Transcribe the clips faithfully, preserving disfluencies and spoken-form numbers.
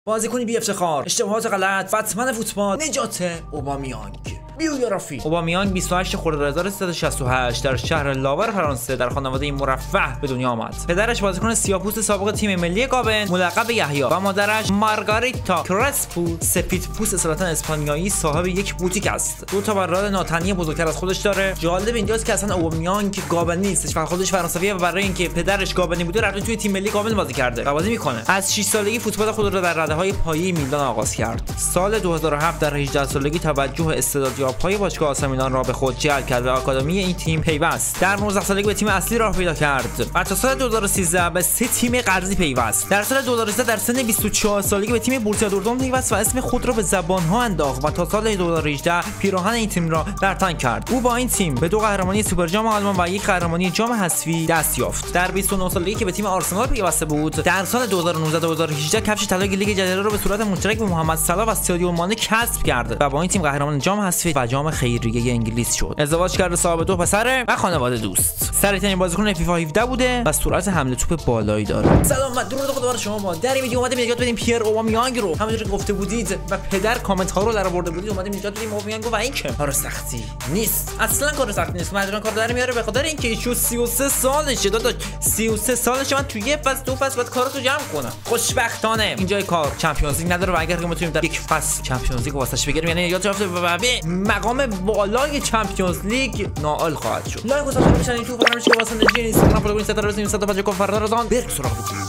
بازیکنی بی افتخار، اشتباهات غلط، بتمن فوتبال، نجات اوبامیانگ. بیوگرافی: اوبامیانگ بیست و هشت خرداد هزار و سیصد و شصت و هشت در شهر لاور فرانسه در خانواده مرفه به دنیا آمد. پدرش بازیکن سیاه‌پوست سابق تیم ملی گابن ملقب به یحیی و مادرش مارگاریتا کرسپو سفیدپوست اصالتا اسپانیایی صاحب یک بوتیک است. دو تا برادر ناتنی بزرگتر از خودش داره. جالب اینجاست که اصلا اوبامیانگ گابنی نیستش و خودش فرانسویه و برای اینکه پدرش گابنی بوده رفته توی تیم ملی گابن بازی کرده و بازی میکنه. از شش سالگی فوتبال خود را در رده‌های پایه میلان آغاز کرد. سال دو هزار و هفت در هجده سالگی توجه استعدادیاب‌های باشگاه آسا میلان را به خود جلب کرد و آکادمی این تیم پیوست. در نوزده سالگی به تیم اصلی راه پیدا کرد و تا سال دو هزار و سیزده به سه تیم قرضی پیوست. در سال دو هزار و سیزده در سن بیست و چهار سالگی به تیم بورسیا دورتموند پیوست و اسم خود را به زبان‌ها انداخت و تا سال دو هزار و هجده پیراهن این تیم را برتن کرد. او با این تیم به دو قهرمانی سوپر جام آلمان و یک قهرمانی جام حذفی دست یافت. در بیست و نه سالگی که به تیم آرسنال پیوسته بود، در سال دو هزار و نوزده دو هزار و هجده کفش طلای لیگ جزیره را به صورت مشترک به محمد صلاح و سادیو مانه کسب کرد و با این تیم قهرمان جام حذفی و جام خیریه انگلیس شد. ازدواج کرده، صاحب دو پسر و خانواده دوست. سریع‌ترین بازیکن فیفا هفده بوده و سرعت حمله توپ بالایی داره. سلام و درود خدا بر شما. ما در این ویدیو اومدیم نجات بدیم پیر اوبامیانگ رو. همونجوری که گفته بودید و پدر کامنت ها رو در آورده بودید، اومدیم نجات بدیم اوبامیانگ و این که کار سختی نیست. اصلا کار سختی نیست. مجبورن کار داره میاره به خاطر اینکه ایشون سی و سه سالشه. داداش سی و سه سالشه. من تو یه فصل دو فصل بعد کاراتو جمع کنم. خوشبختانه اینجای کار چمپیونز لیگ نداره و اگر که ما بتونیم در یک فصل چمپیونز لیگ واسش بگیریم، یعنی یاد رفته به مقام بالای چمپیونز لیگ نائل خواهد شد. لایک و سابسکرایب بشن یوتیوب برنامه‌اش که واسه نجی اینستاگرام فالو کنید. صد تا رسیم صد تا پنجاه کن فردا رزان بریم سراغ ویدیو.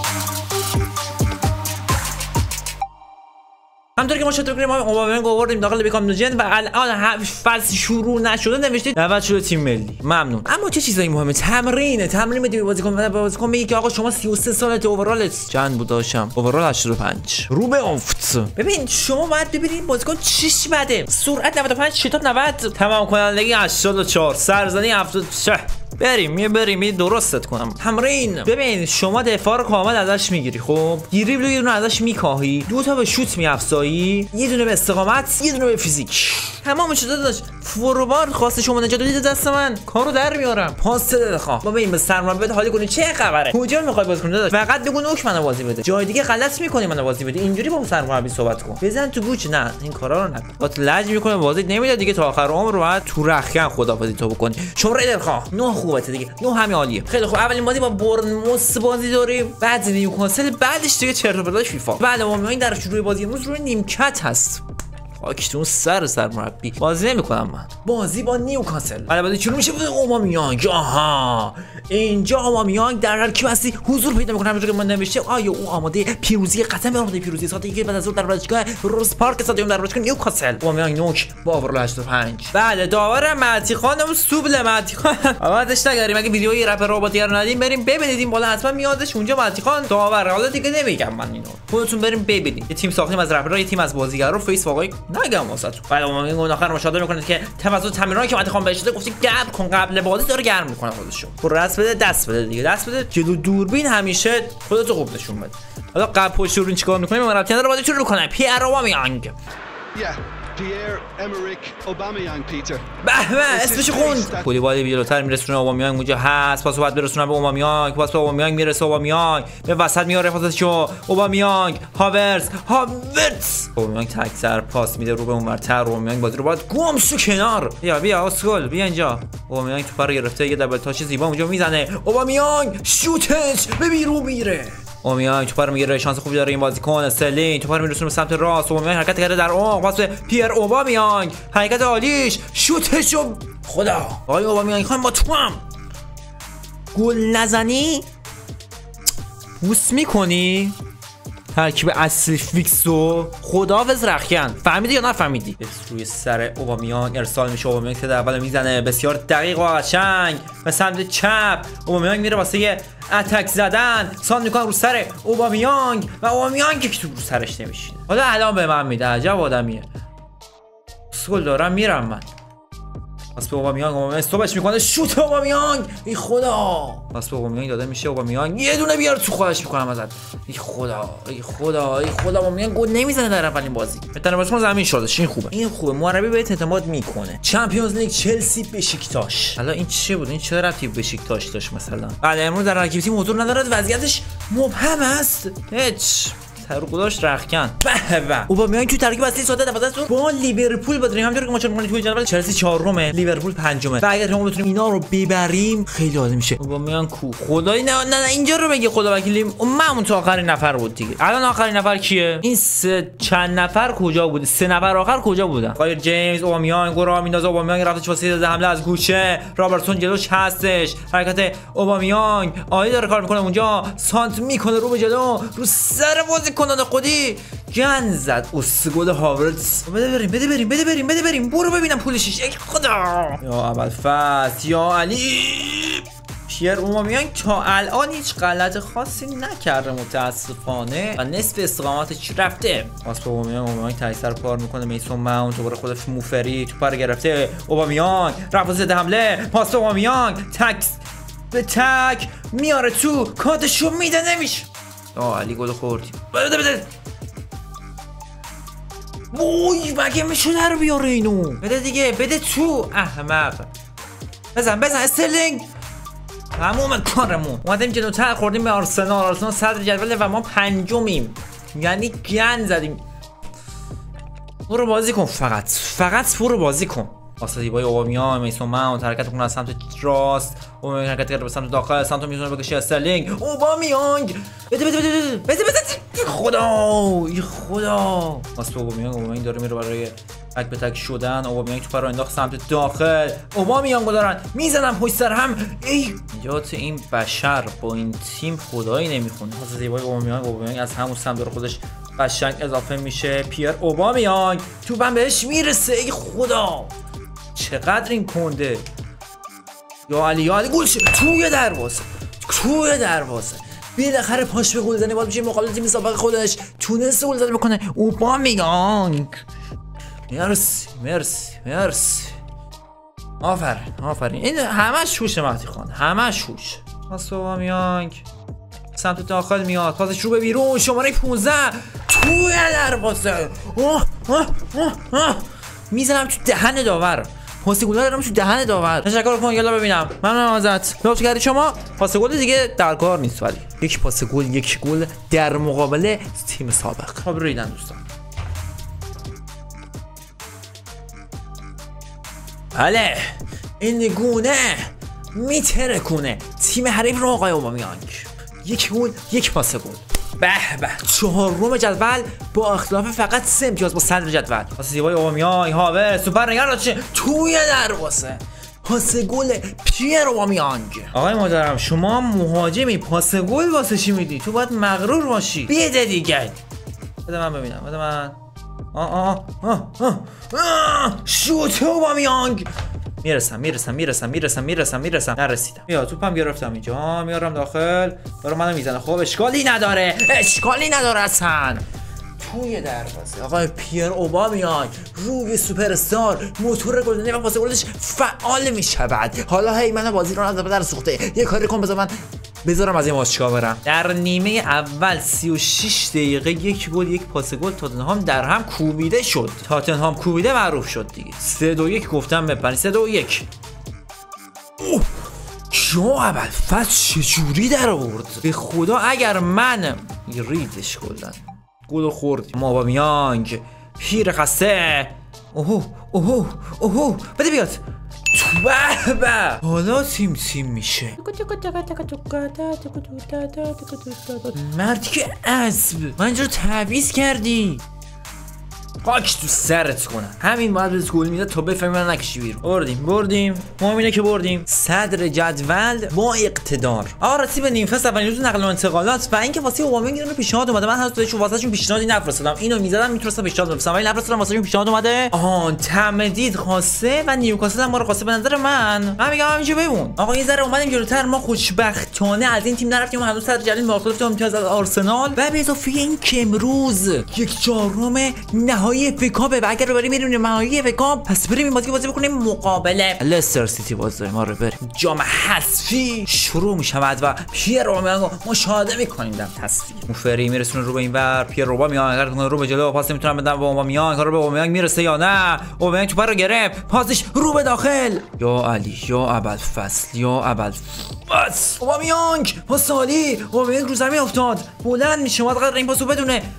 همونطور که ما شروع کردیم ما اوبامیانگ آوردیم داخل بیکام لجند و الان فصل شروع نشده نوشتید دعوت شده تیم ملی. ممنون. اما چه چیزایی مهمه؟ تمرینه. تمرین بدید بازیکن و بازیکن میگه که آقا شما سی و سه سالته، اوورالت چند بود داشتم؟ اوورال هشتاد و پنج. رو به افت. ببین شما باید ببینید بازیکن چیش بده. سرعت نود و پنج، شتاب نود، تمام کنندگی هشتاد و چهار، سرزنی هفتاد و سه. بریم می بریم می درستت کنم. تمرین. ببین شما دفاع رو کامل ازش میگیری، خب دریبل یه دونه ازش میکاهی، دو تا به شوت میافزایی، یه دونه به استقامت، یه دونه به فیزیک. تمام شده داشت. فوروارد خواسته شما نجات بدید دست من کارو در میارم. پاس بده بخوام. بابا این به سرمربیت حالی کنی چه خبره؟ کجا میخوای بازی کنی داداش؟ فقط بگو نوک منو بازی بده. جای دیگه غلط میکنی منو بازی بده. اینجوری با سرمربی صحبت کن. بزن تو گوش. نه این کارا رو نکن. با لج میکنه بازی نمیده دیگه. تا آخر عمر رو بعد تو رخکن خدافظی تو بکنی. شماره دلخواه نه خوبه دیگه. نه همین عالیه. خیلی خوب. اولین بازی با بورنموث بازی داریم، بعد نیوکاسل، بعدش دیگه چرت و پرتاش فیفا. بعد اوبامیانگ در شروع بازی امروز روی نیمکت هست. خاکتون سر سرمربی. بازی نمی‌کنم من. بازی با نیوکاسل. بعد بازی شروع میشه. اوبامیانگ. آها. اینجا اوبامیانگ در ترکیب اصلی حضور پیدا می‌کنه. همونجوری که من نوشته آیا او آماده پیروزی قطعا آماده پیروزی ساعت یک بعد از ظهر در ورزشگاه روز پارک استادیوم در ورزشگاه نیوکاسل. اوبامیانگ نوک با اوورال هشتاد و پنج. بعد داور مهدی خانم سوبل مهدی خان. بعدش نگاریم اگه ویدیوی رپ رباتی رو ندیم بریم ببینید این بالا حتما میادش اونجا مهدی خان داور. حالا دیگه نمیگم من اینو. خودتون بریم ببینید. یه تیم ساختیم از رپرها، یه تیم از بازیگرا. فیس واقعی نگم واسهتون. بعد اوبامیانگ اون آخر مشاهده میکنه که توسط تمرینایی که مهدی خان بهش داده گفتی گرم کن قبل بازی داره گرم میکنه خودشو. پر دست بده دست بده دیگه. دست بده جلو دوربین همیشه خودتو خوب نشون بده. حالا قبل پشت دوربین چیکار میکنیم؟ من رفتن رو بازی شروع کنه. پیر اوبامیانگ. پیر امریک اوبامیانگ پیتر. به به اسمش خوند. کولیبالی جلوتر میرسونه اوبامیانگ اونجا هست. پاسو بعد برسونه به اوبامیانگ. پاس به اوبامیانگ میرسه. اوبامیانگ به وسط میاره پاسشو. اوبامیانگ هاورز هاورز. اوبامیانگ تک سر پاس میده رو به اونورتر. اوبامیانگ بازی رو باید گم شو کنار. بیا بیا اسکول بیا اینجا. اوبامیانگ توپ رو گرفته. یه دبل تاچ زیبا اونجا میزنه. اوبامیانگ شوتش به بیرون میره. اوبامیانگ توپ رو میگیره. شانس خوبی داره این بازیکن. استرلینگ توپ رو میرسونه به سمت راست. اوبامیانگ حرکت کرده در عمق. پاس به پیر اوبامیانگ. حرکت عالیش. شوتشو خدا. آقای اوبامیانگ خان با توام گل نزنی بوس میکنی. ترکیب اصلی فیکسو خداحافظ رخکن. فهمیدی یا نفهمیدی؟ روی سر اوبامیانگ ارسال میشه. اوبامیانگ که اول میزنه بسیار دقیق و قشنگ به سمت چپ. اوبامیانگ میره واسه یه اتک زدن. سان میکنه رو سر اوبامیانگ و اوبامیانگ که تو رو سرش نمیشینه. حالا الان به من میده. عجب آدمیه. سول دارم میرم من. پس به اوبامیانگ. اوبامیانگ استوبش میکنه. شوت اوبامیانگ. ای خدا. پس به اوبامیانگ داده میشه. اوبامیانگ یه دونه بیار تو خودش میکنم ازت. ای خدا ای خدا ای خدا. اوبامیانگ گل نمیزنه در اولین بازی. بهتره بازیکن زمین شدش. این خوبه. این خوبه. مربی بهت اعتماد میکنه. چمپیونز لیگ چلسی بشیکتاش. حالا این چه بود؟ این چه ربطی به بشیکتاش داشت مثلا؟ بعد امروز در رکیب تیم حضور نداره. وضعیتش مبهم است. هیچ خداش رختکن. به به اوبامیانگ تو ترکیب اصلی ساده دفعه با لیورپول بازی همونطوری که ما چون توی جدول چلسی چهارمه لیورپول پنجمه و اگر ما بتونیم اینا رو ببریم خیلی عالی میشه. اوبامیانگ کو خدای نه نه اینجا رو بگی خدا وکیلی من تو آخرین نفر بود دیگه. الان آخرین نفر کیه؟ این سه چند نفر کجا بوده؟ سه نفر آخر کجا بودن؟ آقای جیمز اوبامیانگ گرا میندازه. اوبامیانگ رفته چوسی داده حمله از گوشه. رابرتسون جلوش هستش. حرکت اوبامیانگ آلی داره کار میکنه اونجا. سانت میکنه رو به جلو رو سر بازیکنان خودی گند زد. اسگل هاورتس. بده بریم بده بریم بده بریم بده بریم برو ببینم پولشش. ای خدا یا ابوالفضل یا علی. پیر اوبامیانگ تا الان هیچ غلط خاصی نکرده متاسفانه و نصف استقامتش رفته. پاس به اوبامیانگ. اوبامیانگ تایسر کار میکنه. میسون ماونت دوباره خودش موفری تو پر گرفته. اوبامیانگ رفت زده حمله. پاس به اوبامیانگ تک به تک میاره تو کاتشو میده نمیشه. آ علی گل خوردی. بده بده وای مگه میشه در بیاره اینو. بده دیگه بده تو احمق. بزن بزن استرلینگ. تموم کارمون. اومدیم جلوتر خوردیم به آرسنال. آرسنال صدر جدول و ما پنجمیم. یعنی گند زدیم. برو بازی کن فقط فقط برو بازی کن. واسه دیبای اوبامیانگ. میسون ماونت حرکت کنه از سمت راست. اوبامیانگ حرکت کرده به سمت داخل. سمت میتونه بکشه استرلینگ. اوبامیانگ بده بده بده بده بده بده خدا ای خدا. واسه اوبامیانگ. اوبامیانگ داره میره برای تک به تک شدن. اوبامیانگ توپ رو انداخت سمت داخل. اوبامیانگو دارن میزنن پشت سر هم. ای نجات این بشر با این تیم خدایی نمیخونه. واسه دیبای اوبامیانگ. اوبامیانگ از همون سمت داره خودش قشنگ اضافه میشه. پیر اوبامیانگ توپم بهش میرسه. ای خدا چقدر این کنده. یا علی یا علی گل شد توی دروازه توی دروازه. بالاخره پاش به گل زنی باید میشه مقابل تیم سابق خودش تونست گل زنی بکنه. اوبامیانگ مرسی مرسی مرسی آفرین آفرین. این همش هوشه مهدی خان همش هوش. پاس اوبامیانگ سمت داخل میاد. پاسش رو به بیرون. شماره پانزده توی دروازه. اوه اوه اوه میزنم تو دهن داور. پاس گل دارم تو دهن داور. تشکر کن یالا ببینم. ممنونم ازت. لطف کردی شما. پاس گل دیگه در کار نیست ولی یک پاس گل یک گل در مقابل تیم سابق. خب ریدن دوستان. بله این گونه میترکونه تیم حریف رو آقای اوبامیانگ. یک گل یک پاس گل. به به چهارم جدول با اختلاف فقط سه امتیاز با صدر جدول. پاس زیبای اوبامیانگ. هاور سوپر نگرد چه توی دروازه. پاس گل پیر اوبامیانگ. آقای محترم شما مهاجمی پاس گل واسه چی میدی؟ تو باید مغرور باشی. بده دیگه. بده من ببینم. بده من. آه آه آه آه آه شوت اوبامیانگ. میرسم میرسم میرسم میرسم میرسم میرسم نرسیدم. بیا توپم گرفتم اینجا میارم داخل. داره منو میزنه. خب اشکالی نداره اشکالی نداره اصلا. توی دروازه آقای پیر اوبامیانگ روی سوپر استار موتور گلزنی و پاس گلش فعال میشود. حالا هی منو بازی رو نذار در سوخته. یه کاری کن بذار من بذارم از این ماسچا برم. در نیمه اول سی و شش دقیقه یک گل یک پاس گل تاتنهام در هم کوبیده شد. تاتنهام کوبیده معروف شد دیگه. سه دو یک گفتم بپنی. سه دو یک. اوه یا ابوالفضل چجوری در آورد به خدا. اگر من ریدش کلا گل خورد. اوبامیانگ پیر خسته. اوه اوه اوه بده بیاد. به به حالا تیم تیم میشه. مردی که اسب من اینجا رو تعویض کردی. خاک تو سرت کنم. همین باید بهت گل میداد تا بفهمی من نکشی بیرون. بردیم بردیم ما اینه که بردیم. صدر جدول با اقتدار. آقا رسید به نیم فصل اولین روز نقل و انتقالات و اینکه واسه اوبامیانگ اینو پیشنهاد اومده. من هنوز واسهشون پیشنهادی نفرستادم. اینو میزدم میتونستم پیشنهاد بفرستم ولی نفرستادم. واسهشون پیشنهاد اومده. آها تمدید خواسته و نیوکاسل هم ما رو خواسته. به نظر من من میگم همینجا بمون. آقا یه ذره اومدیم جلوتر. ما خوشبختانه از این تیم نرفتیم. هنوز صدر جدول مواقف امتیاز از آرسنال و به اضافه این که امروز یک چهارم نهایی اف ای کاپ و اگر بریم میریم نهایی اف ای کاپ پس بریم این بازی بازی بکنیم مقابل لستر سیتی. باز داریم آره بریم. جام حذفی شروع میشود و پیر اوبامیانگ مشاهده میکنیم در تصویر. موفری میرسونه رو به اینور. پیر اوبامیانگ اگر رو به جلو پاس نمیتونن بدن به اوبامیانگ. رو به اوبامیانگ میرسه یا نه. اوبامیانگ توپ رو گرفت. پاسش رو به داخل. یا علی یا ابوالفضل یا ابوالفضل. اوبامیانگ پاس عالی. اوبامیانگ رو زمین افتاد. بلند میشه. ما قرار این پاسو بدونه.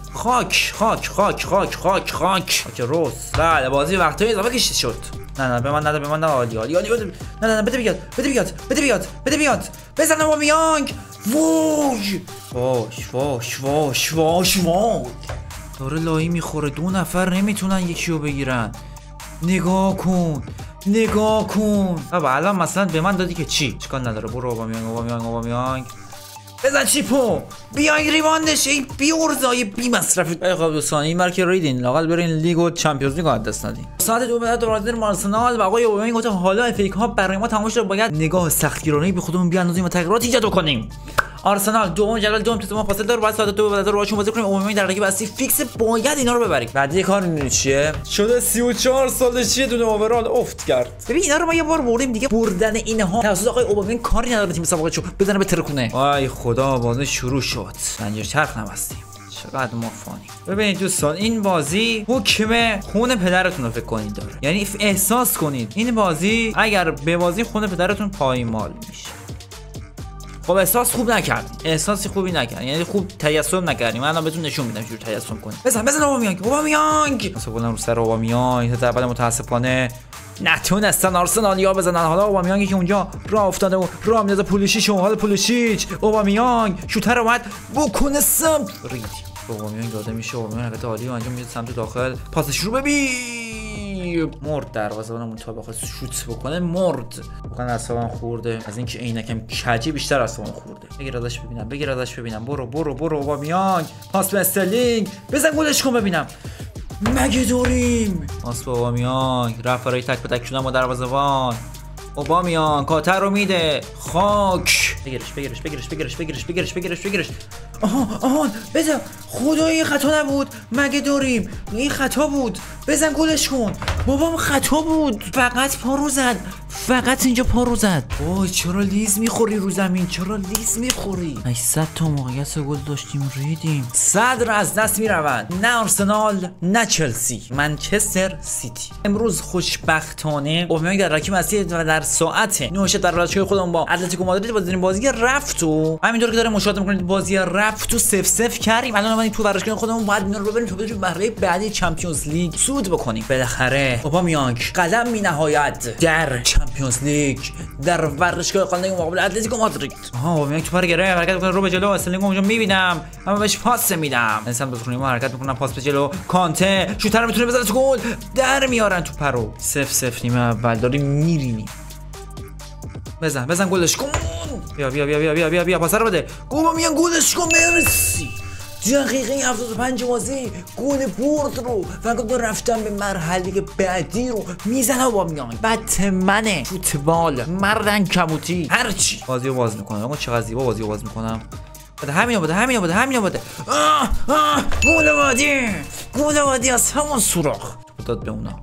خاک خاک خاک خاک خاک خاک خاک روز. بله بازی وقتای اضافه کشید شد. نه نه به من نده به من نه عالی عالی عالی. نه نه نه بده بیاد بده بیاد بده بیاد بده بیاد بزن اوبامیانگ. وای واش واش واش واش واش داره لایی میخوره. دو نفر نمیتونن یکی رو بگیرن. نگاه کن نگاه کن. بابا الان مثلا به من دادی که چی؟ چیکار نداره. برو اوبامیانگ اوبامیانگ اوبامیانگ بزن چیپو. بیاین ریواندش ای بیورزای بی مصرف. خب دوستان این مرکه ریدین لاقل برین لیگ و چمپیونز لیگ از دست ندین. ساعت دو بعد دوباره آرسنال و آقای اوبامیانگ گفت حالا اف ای کاپ برای ما تمام شده، باید نگاه سختگیرانه‌ای به خودمون بیاندازیم و تغییرات ایجاد کنیم. آرسنال دوم جدول دوم تو ما فاصله داره، بعد ساعت دو بعد روشون بازی کنیم. اوبامیانگ در رقیب اصلی فیکس، باید اینا رو ببریم. بعدی کار میدونی چیه؟ شده سی و چهار سالش یه دونه اوورال افت کرد. ببین اینا رو ما یه بار بردیم دیگه. بردن اینها توسط آقای اوبامیانگ کاری نداره تیم مسابقه چو بزنه به ترکونه. وای خدا بازی شروع شد. زنجیر چرخ نبستیم. چقدر ما فانی. ببینید دوستان این بازی حکم خون پدرتون رو فکر کنید داره. یعنی احساس کنید این بازی اگر به بازی خون پدرتون پایمال میشه. خب احساس خوب نکردیم. احساسی خوبی نکردیم. یعنی خوب تجسم نکردیم. من الان بهتون نشون میدم چجوری تجسم کنید. بزن بزن اوبامیانگ اوبامیانگ. مثلا رو سر اوبامیانگ تا اول متاسفانه نتونستن آرسنالیا بزنن. حالا اوبامیانگی که اونجا راه افتاده و راه میندازه پولیشیچ. حالا پولیشیچ اوبامیانگ شوتر اومد بکنه سمت رید. اوبامیانگ داده میشه. اوبامیانگ حرکت عالی و انجام میده سمت داخل. پاسش رو ببین مرد. دروازه‌بانمون تا بخواد شوت بکنه مرد. واقعا اعصابم خورده از اینکه عینکم کجی بیشتر اعصابم خورده. بگیر ازش ببینم بگیر ازش ببینم. برو برو برو اوبامیانگ. پاس به استرلینگ. بزن گلش کن ببینم. مگه داریم پاس به اوبامیانگ. رفت برای تک به تک شدن با دروازه‌بان. اوبامیانگ کاتر رو میده. خاک. بگیرش بگیرش بگیرش بگیرش بگیرش بگیرش بگیرش بگیرش. آها آها بزن. خدای این خطا نبود. مگه داریم این خطا بود. بزن گلش کن. بابام خطا بود. فقط پا رو زد. فقط اینجا پا رو زد. وای چرا لیز میخوری رو زمین. چرا لیز میخوری. هشتصد تا موقعیت گل داشتیم ریدیم. صدر از دست میروند. نه آرسنال نه چلسی. منچستر سیتی. امروز خوشبختانه اوبامیانگ در رکیب اصلی و در ساعت نه در رابطه خودمون با اتلتیکو مادرید بازی بازی رفت و همینطور که داره مشاهده میکنید بازی رفت و صفر صفر کردیم. الان اومدیم تو ورزشگاه خودمون باید اینا رو ببریم تا بتونیم مرحله بعدی چمپیونز لیگ صعود بکنیم. بالاخره اوبامیانگ قدم می نهایت در چمپیونز لیگ در ورزشگاه خانه مقابل اتلتیکو مادرید. آها اوبامیانگ تو پر گره حرکت میکنه رو به جلو. استرلینگ اونجا میبینم اما بهش پاس میدم. انسان بتونیم حرکت میکنم پاس به جلو. کانته شوتر میتونه بزنه تو گل. در میارن تو پرو. صفر صفر نیمه اول داریم میرینیم. بزن بزن گلش کن. بیا بیا بیا بیا بیا بیا بیا پاس رو بده. اوبامیانگ گلش کن. مرسی. دقیقه هفتاد و پنج بازی گل برد رو و گل رفتن به مرحله بعدی رو میزنه اوبامیانگ. بتمنه فوتبال مردن کموتی هرچی بازی رو باز میکنه. آقا چقدر زیبا بازی رو باز میکنم. بده همینو بده همینو بده همینو بده. آه آه گل بعدی گل بعدی از همون سوراخ داد به اونا.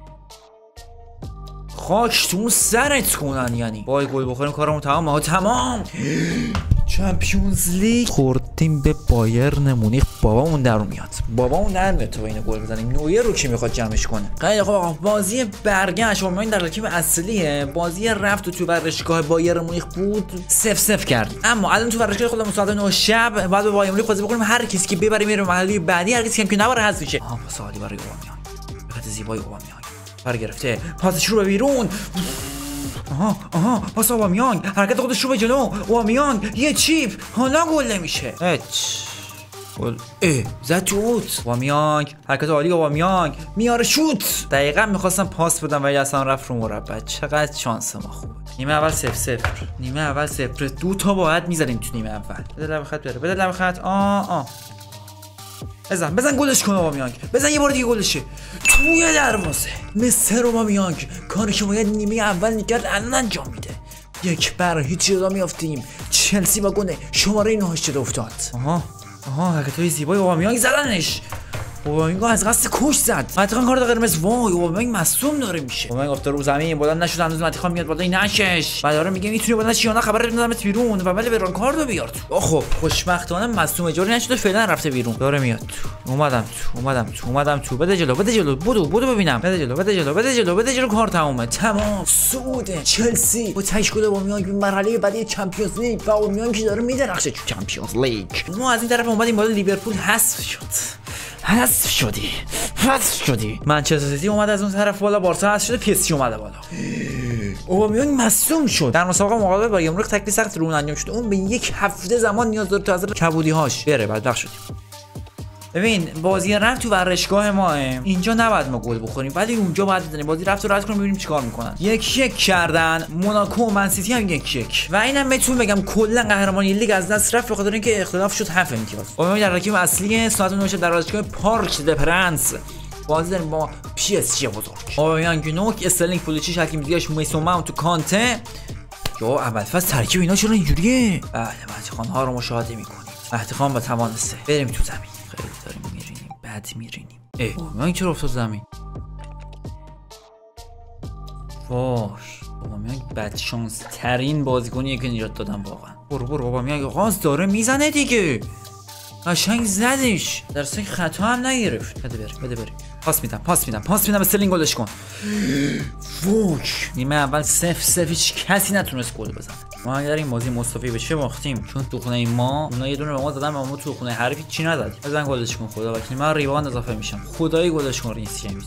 خاک تو سرت کنن. یعنی وای گل بخوریم کارمون تمام. ها تمام. چمپیونز لیگ خوردیم به بایرن مونیخ. بابامون در میاد بابامون در میاد تو این گل بزنیم. نویر رو کی میخواد جمعش کنه. خیلی خب بازی برگشت اوبامیانگ در رکیب اصلیه. بازی رفت و تو ورزشگاه بایرن مونیخ بود صفر صفر کرد. اما الان تو ورزشگاه خودمون ساعت نه شب بعد به بایرن مونیخ بازی بکنیم. هر کسی که ببره میره مرحله بعدی. هر کسی که نبره حذف میشه. آها پاس عالی برای اوبامیانگ. خط زیبای اوبامیانگ پر گرفته. پاسش رو به بیرون. آها آها پاس اوبامیانگ. حرکت خودش رو به جلو. اوبامیانگ یه چیپ. حالا گل نمیشه. اچ گل اه زد شوت. اوبامیانگ حرکت عالی. اوبامیانگ میاره شوت. دقیقاً میخواستم پاس بدم ولی اصلا رفت رو مربع. چقدر شانس ما خوبه. نیمه اول صفر صفر. نیمه اول صفر. دو تا باید میزدیم تو نیمه اول. بده لب خط بره. بده لب خط. آ آ بزن بزن گلش کن اوبامیانگ. بزن یه بار دیگه گلشه توی دروازه. مستر اوبامیانگ کاری که باید نیمه اول میکرد الان انجام میده. یک بر هیچ جدا میافتیم. چلسی با گل شماره نه افتاد. آها آها حرکتای زیبای اوبامیانگ. زدنش اوبامیانگ از قصد کش زد. متیخان کارت قرمز. وای اوبامیانگ مصدوم داره میشه. اوبامیانگ افتاد رو زمین بلند نشد هنوز. متیخان میاد بالا این نشش. بعد داره میگه میتونی بلند شی یا نه خبر ندادمت بیرون و ولی بران کاردو بیار تو. خب خوشبختانه مصدوم اجاری نشده فعلا رفته بیرون. داره میاد تو. اومدم تو اومدم تو اومدم تو. بده جلو بده جلو بدو بدو ببینم. بده جلو بده جلو بده جلو بده جلو کار تمومه. تمام صعود چلسی با تشکیل اوبامیانگ به مرحله بعدی چمپیونز لیگ و اوبامیانگ که داره میدرخشه تو چمپیونز لیگ. ما از این طرف اومدیم بالا لیورپول حذف شد. حذف شدی حذف شدی. منچستر سیتی اومد از اون طرف بالا. بارسا حذف شده. پی اس جی اومده بالا. اوبامیانگ مصدوم شد. در مسابقه مقابله با یمرق تکلیف سخت رو انجام شد. اون به یک هفته زمان نیاز داره تا از کبودی‌هاش بره. بدبخت شدیم. ببین بازی رفت تو ورزشگاه ما اینجا نباید ما گل بخوریم ولی اونجا باید بزنیم. بازی رفت رو رد کنیم ببینیم چیکار میکنن. یک یک کردن. موناکو و من سیتی هم یک یک. و اینم بهتون بگم کلا قهرمانی لیگ از دست رفت به خاطر اینکه اختلاف شد هفت امتیاز. اوبامیانگ در رکیب اصلی ساعت نه در ورزشگاه پارک د پرنس بازی داریم با پی اس جی بزرگ. اوبامیانگ نوک استرلینگ پولیچیچ حکیم زیاش میسون ماونت و کانته. یا اول فصل ترکیب اینا چرا اینجوریه؟ بله مهدی ها رو مشاهده میکنید. مهدی خان با توان سه. بریم تو زمین. خیلی داریم میرینیم بعد میرینیم. اه اوبامیانگ چرا افتاد زمین؟ واش اوبامیانگ بد شانس ترین بازیکنیه که نجات دادم واقعا. برو برو اوبامیانگ غاز داره میزنه دیگه. قشنگ زدش. در اصل خطا هم نگرفت. بده بریم بده بریم. پاس میدم پاس میدم پاس میدم استرلینگ گلش کن. فوک نیمه اول صفر صفر هیچ کسی نتونست گل بزنه. ما اگر این بازی مصطفی بشه باختیم چون تو خونه ما اونا یه دونه به ما دادن و ما تو خونه حریف چی ندادیم. بزن گلش کن خدا وکیل. من ریباند اضافه میشم. خدایی گلش کن ریس جیمز.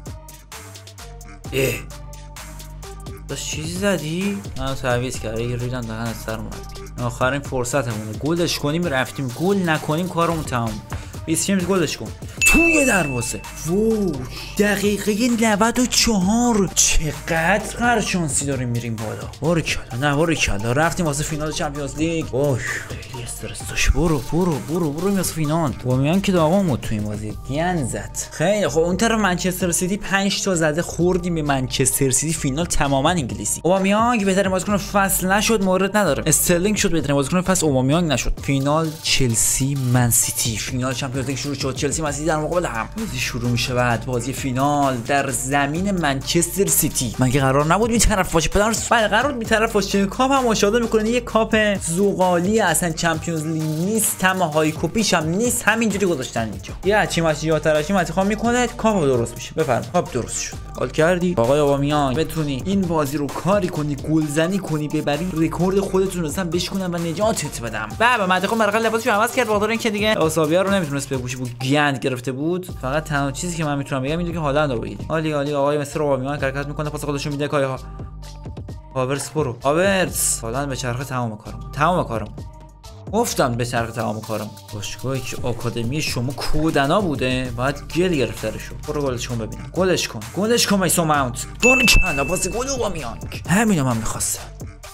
اه داش چیزی زدی؟ منو تعویض کردی. یه ریدم دهن از سر اومد. آخرین فرصتمونه. گلش کنیم رفتیم. گل نکنیم کارمون تمام. ریس جیمز گلش کن توی دروازه. وو دقیقه نود و چهار. چقدر قرشانسی داریم میریم بالا. باریکلا نه باریکلا. رفتیم واسه فینال چمپیونز لیگ. اوه خیلی استرس داشت. برو برو برو برو واسه فینال. اوبامیانگ که داغون بود تو این بازی. گند زد. خیلی خب اون طرف منچستر سیتی پنج تا زده. خوردیم به منچستر سیتی. فینال تماما انگلیسی. اوبامیانگ بهترین بازیکن فصل نشد مورد نداره. استرلینگ شد بهترین بازیکن فصل. اوبامیانگ نشد. فینال چلسی من سیتی. فینال چمپیونز لیگ شروع شد. چلسی من سیتی در مقابل هم. بازی شروع میشه بعد بازی فینال در زمین منچستر سیتی. مگه قرار نبود بی‌طرف باشه پدر؟ بله قرار بود بی‌طرف باشه. کاپ هم مشاهده میکنه یه کاپ زغالی اصلا چمپیونز لیگ نیست. هم های کپیش هم نیست. همینجوری گذاشتن اینجا. یه چی ماشی یا تراشی متخوام میکنه کاپ درست میشه. بفرم کاپ درست شد. حال کردی آقای اوبامیانگ بتونی این بازی رو کاری کنی گلزنی کنی ببری رکورد خودتون رو مثلا بشکنن و نجاتت بدم. بابا متخوام مرقه لباسشو عوض کرد بخاطر اینکه دیگه آسابیا رو نمیتونست بپوشه بود گند گرفته بود. فقط تنها چیزی که من میتونم بگم اینه که هالند رو بگیریم. عالی عالی آقای مستر اوبامیانگ حرکت میکنه پاس خودش رو میده کای ها. هاورتس برو هاورتس. هالند به چرخه تمام کارم تمام کارم گفتم به چرخه تمام کارم. باشگاهی که آکادمی شما کودنا بوده باید گل گرفته شو. برو گلش کن ببینم. گلش کن گلش کن میسون ماونت. برو کلا پاس گل اوبامیانگ. همینو من میخواستم.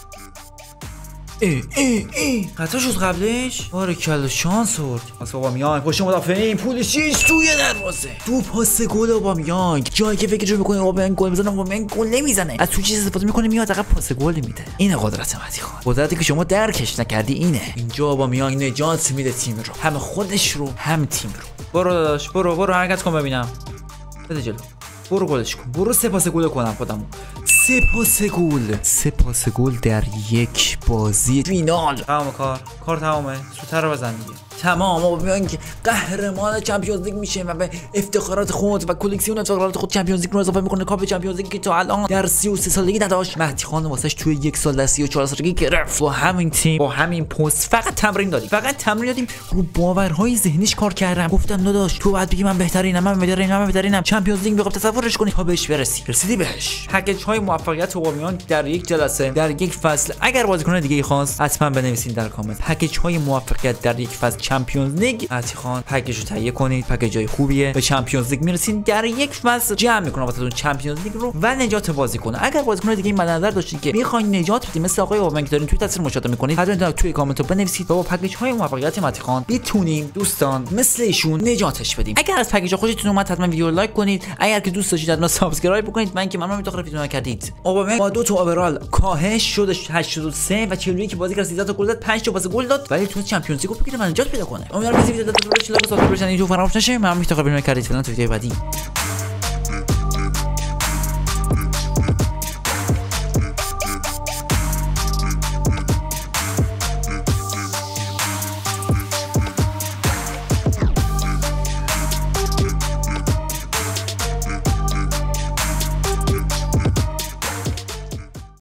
ای ای ای خطا شد قبلش. باریکلا شانس آورد. پاس اوبامیانگ پشت مدافعین پولیسیچ توی دروازه. دو پاس گل اوبامیانگ. جایی که فکرشو میکنه اوبامیانگ گل میزنه اوبامیانگ گل نمیزنه. از تو چیز استفاده میکنه میاد فقط پاس گل میده. این قدرت مهدی خان. قدرتی که شما درکش نکردی اینه. اینجا اوبامیانگ نجات میده تیم رو. هم خودش رو هم تیم رو. برو داداش برو برو حرکت کن ببینم. بده جلو. برو گلش کن. برو سه پاس گل کنم خودمو. سه پاس گل سه پاس گل در یک بازی فینال. تمام کار کار تمامه. سوتر رو بزن دیگه. تمام. اوبامیانگ قهرمان چمپیونز لیگ میشه و به افتخارات خود و کلکسیون افتخارات خود چمپیونز لیگ رو اضافه میکنه. کاپ چمپیونز لیگ که تا الان در سی و سه سالگی نداشت. مهدی خان واسش توی یک سال در سی و چهار سالگی گرفت. با همین تیم با همین پست فقط تمرین دادیم فقط تمرین دادیم رو باورهای ذهنیش کار کردم. گفتم داداش تو بعد بگی من بهترینم من بهترینم من بهترینم چمپیونز لیگ بخوام تصورش کنی تا بهش برسی. رسیدی بهش. پکیج های موفقیت اوبامیانگ در یک جلسه در یک فصل. اگر بازیکن دیگه ای خواست حتما بنویسید در کامنت. پکیج های موفقیت در یک فصل چمپیونز لیگ. مهدی خان پکیج رو تهیه کنید. پکیج خوبیه. به چمپیونز لیگ میرسین در یک فصل جمع میکنه واسهتون چمپیونز لیگ رو و نجات بازیکن. اگر بازیکن دیگه این نظر داشتین که میخواین نجات بدین مثل آقای اوبامیانگ دارین توی تصویر مشاهده میکنید حتما توی کامنت بنویسید با پکیج های موفقیت مهدی خان بتونیم دوستان مثل ایشون نجاتش بدیم. اگر از پکیج خوشتون اومد حتما ویدیو لایک کنید. اگر که دوست داشتید حتما سابسکرایب بکنید. من که من میتونم ویدیو نکردید. اوبامیانگ با دو تا اوورال کاهش شد هشتاد و سه و چهل و یک بازی کرد سیزده تا گل داد پنج تا پاس گل داد ولی تو چمپیونز لیگ بگیره من نجات پیدا کنه. امیدوارم که ویدیو لطفا بشه، لایک و سابسکرایب بشن اینجا فراموش نشه. من میتونم ببینم کاریت فعلا تو ویدیو بعدی.